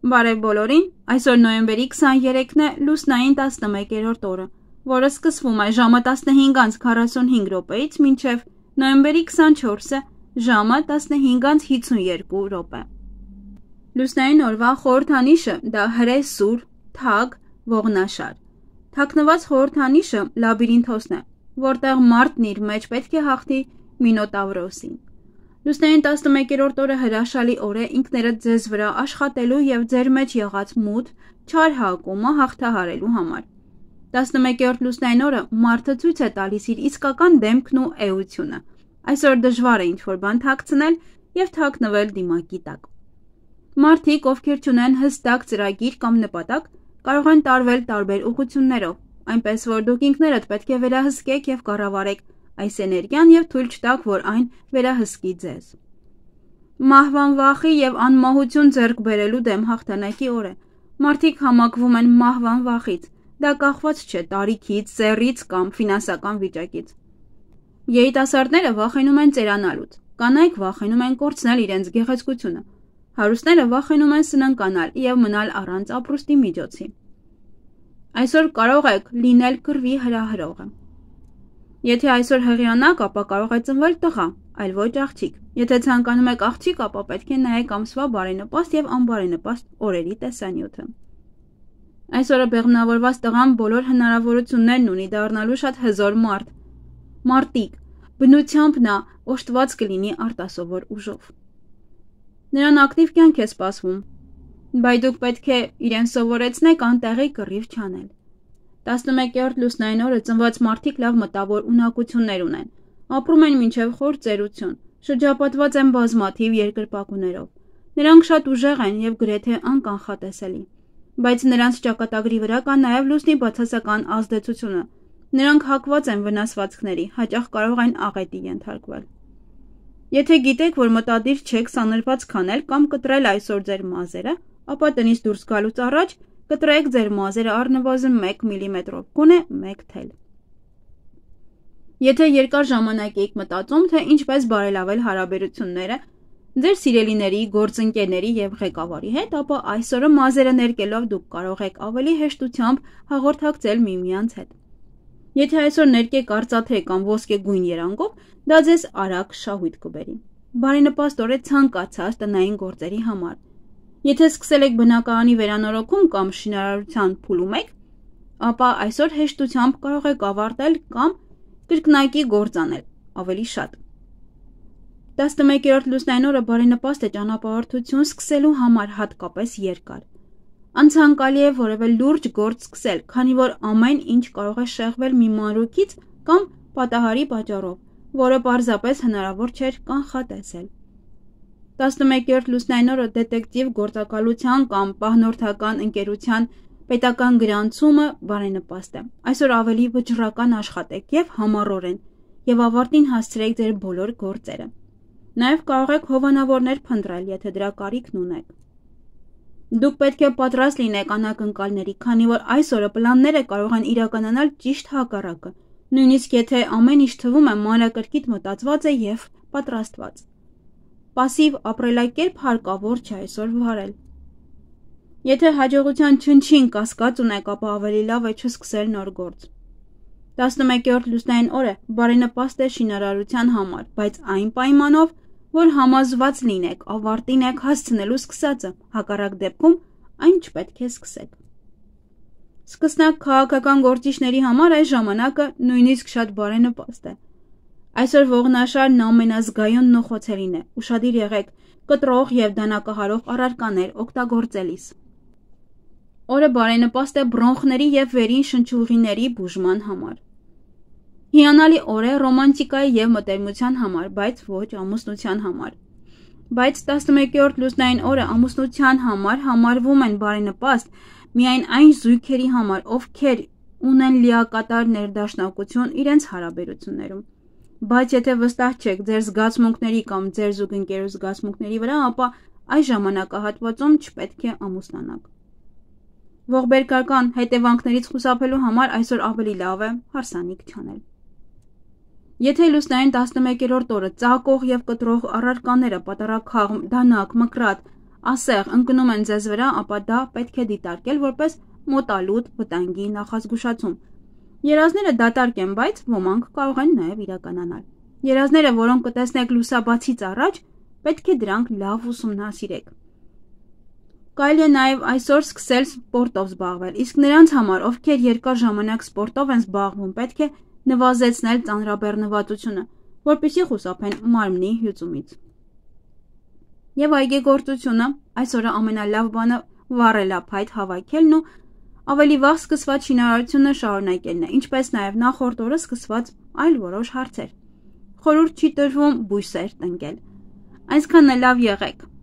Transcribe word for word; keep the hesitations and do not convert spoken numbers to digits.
Բարև բոլորին, այսօր նոյեմբերի քսաներեքն է լուսնային տասնմեկերորդ օրը, որը սկսվում է ժամը տասնհինգ անց քառասունհինգ րոպեից մինչև նոյեմբերի քսանչորսը ժամը տասնհինգ անց հիսունյոթ րոպե։ Լուսնային օրվա խորհրդանիշը դա հրեսուր, թագ, ողնաշար։ Թաքնված խորհրդանիշը լաբիրինթոսն է, որտեղ մարդն իր մեջ պետք է հաղթի մինոտավրոսին։ Լուսնային տասնմեկերորդ օրը հրաշալի օր է ինքներդ ձեզ վրա աշխատելու և ձեր մեջ եղած մութ, չար հակումը հաղթահարելու համար։ տասնմեկերորդ լուսնային օրը մարդը ցույց է տալիս իր իսկական դեմքն ու էությունը։ Այսօր դժվար է ինչ-որ բան թաքցնել և թաքնվել դիմակի տակ։ Մարդիկ, ովքեր չունեն հստակ ծրագիր կամ նպատակ, կարող են տարվել տարբեր ուղղություններով, այնպես որ դուք ինքներդ պետք է վերահսկեք և կառավարեք այս էներգիան և թույլ չտաք, որ այն վերահսկի ձեզ։ Մահվան վախի և անմահություն ձեռք բերելու դեմ հաղթանակի օր է։ Մարդիկ համակվում են մահվան վախից, դա կախված չէ տարիքից, սեռից կամ ֆինանսական վիճակից։ Երիտասարդները վախենում են ծերանալուց, կանայք վախենում են կորցնել իրենց գեղեցկությունը, հարուստները վախենում են սննկանալ և մնալ առանց ապրուստի միջոցի։ Այսօր կարող եք լինել կռվի հրահրողը։ Եթե այսօր հղիանաք, ապա կարող է ծնվել տղա, այլ ոչ աղջիկ։ Եթե ցանկանում եք աղջիկ, ապա պետք է նայեք ամսվա բարենպաստ և անբարենպաստ օրերի տեսանյութը։ Այսօրը բեղմնավորված տղան բոլոր հնարավորություններն ունի դառնալու շատ հզոր մարդ։ Մարտիկ, բնությամբ նա օժտված կլինի արտասովոր ուժով։ Նրան ակտիվ կյանք է սպասվում, բայց դուք պետք է իրեն սովորեցնեք անտեղի կռիվ չանել։ տասնմեկերորդ լուսնային օրը ծնված մարդիկ լավ մտավոր ունակություններ ունեն, ապրում են մինչև խոր ծերություն, շրջապատված են բազմաթիվ երկրպագուներով։ Նրանք շատ ուժեղ են և գրեթե անկանխատեսելի, բայց նրանց ճակատագրի վրա կա նաև լուսնի բացասական ազդեցությունը։ Նրանք հակված են վնասվածքների, հաճախ կարող են աղետի ենթարկվել։ Եթե գիտեք, որ մտադիր չեք սանրված քանել կամ կտրել այսօր ձեր մազերը, ապա տնից դուրս գալուց առաջ կտրեք ձեր մազերը առնվազն մեկ միլիմետրով, գոնե մեկ թել։ Եթե երկար ժամանակ եք մտածում, թե ինչպես բարելավել հարաբերությունները ձեր սիրելիների, գործընկերների և ղեկավարի հետ, ապա այսօրը մազերը ներկելով դուք կարող եք ավելի հեշտությամբ հաղորդակցել միմյանց հետ։ Եթե այսօր ներկեք արծաթե կամ ոսկեգույն երանգով, դա ձեզ արագ շահույթ կբերի։ Բարենպաստ օր է ցանկացած տնային գործերի համար։ Եթե սկսել եք բնակարանի վերանորոգում կամ շինարարության փուլում եք, ապա այսօր հեշտությամբ կարող եք ավարտել կամ կրկնակի գործ անել ավելի շատ։ տասնմեկերորդ լուսնային օրը բարենպաստ է ճանապարհորդություն սկսելու համար, հատկապես երկար։ Անցանկալի է որևէ լուրջ գործ սկսել, քանի որ ամեն ինչ կարող է շեղվել մի մանրուքից կամ պատահարի պատճառով, որը պարզապես հնարավոր չէր կանխատեսել։ տասնմեկերորդ լուսնային օրը դետեկտիվ գործակալության կամ պահնորդական ընկերության պետական գրանցումը բարենպաստ է։ Այսօր ավելի վճռական աշխատեք և համառորեն և ավարտին հասցրեք ձեր բոլոր գործերը։ Նաև կարող եք հովանավորներ փնտրել, եթե դրա կարիքն ունեք։ Դուք պետք է պատրաստ լինեք անակնկալների, քանի որ այս օրը պլանները կարող են իրականանալ ճիշտ հակառակը, նույնիսկ եթե ամեն ինչ թվում է մանրակրկիտ մտածված է և պատրաստված։ Պասիվ ապրելակերպ հարկավոր չէ այսօր վարել։ Եթե հաջողության չնչին կասկած ունեք, ապա ավելի լավ է չսկսել նոր գործ։ տասնմեկերորդ լուսնային օրը բարենպաստ է շինարարության համար, բայց այն պայմանով, որ համոզված լինեք, ավարտին եք հասցնելու սկսածը, հակառակ դեպքում այն չպետք է սկսեք։ Սկսնակ քաղաքական գործիչների համար այս ժամանակը նույնիսկ շատ բարենպաստ է։ Այսօր ողնաշարն ամենազգայունն ու խոցելին է, ուշադիր եղեք կտրող և դանակահարող առարկաներ օգտագործելիս։ Օրը բարենպաստ է բրոնխների և վերին շնչուղիների բուժման համար։ Հիանալի օր է ռոմանտիկայի և մտերմության համար, բայց ոչ ամուսնության համար։ Բայց տասնմեկերորդ լուսնային օրը ամուսնության համար համարվում են բարենպաստ միայն այն զույգերի համար, ովքեր ունեն լիակատար ներդաշնակություն իրենց հարաբերություններում։ Բայց եթե վստահ չեք ձեր զգացմունքների կամ ձեր զուգընկերու զգացմունքների վրա, ապա այս ժամանակահատվածում չպետք է ամուսնանաք։ Ողբերգական հետևանքներից խուսափելու համար այսօր ավելի լավ է հարսանիք չանել։ Եթե լուսնային տասնմեկերորդ օրը ծակող և կտրող առարկաները պատառաքաղ, դանակ, մկրատ, ասեղ ընկնում են ձեզ վրա, ապա դա պետք է դիտարկել որպես մոտալուտ վտանգի նախազգուշացում։ Երազները դատարկ են, բայց ոմանք կարող են նաև իրականանալ։ Երազները, որոնք կտեսնեք լուսաբացից առաջ, պետք է դրանք լավ ուսումնասիրեք։ Կարելի է նաև այսօր սկսել սպորտով զբաղվել, իսկ նրանց համար, ովքեր երկար ժամանակ սպորտով են զբաղվում, պետք է նվազեցնել ծանրաբեռնվածությունը, որպեսզի խուսափեն մարմնի հյուծումից։ Եվ այգեգործությունը, այսօրը ամենալավ բանը վառելափայտ հավաքելն ու ավելի վաղ սկսված շինարարությունը շարունակելն է, ինչպես նաև նախորդ օրը սկսված այլ որոշ հարցեր։ Խորհուրդ չի տրվում բույսեր տնկել։ Այսքանը լավ եղեք։